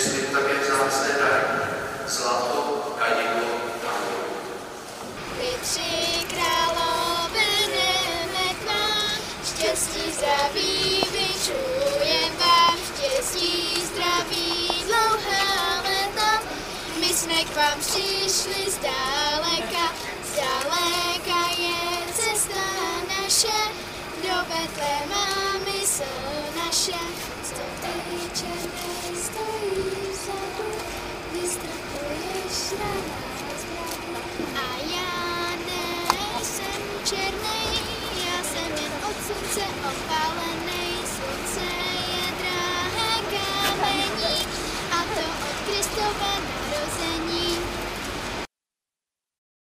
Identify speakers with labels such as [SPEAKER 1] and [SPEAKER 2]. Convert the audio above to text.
[SPEAKER 1] slib také vzácné dary, zlato, kadidlo, tábor.
[SPEAKER 2] My tři králové jdeme k vám, štěstí, zdraví, vyčujem vám, štěstí, zdraví, dlouhá léta. My jsme k vám přišli zdaleka, zdaleka je cesta naše, do Betléma mysl naše. Stovky černé stojí vzadu, vystrkuješ na nás.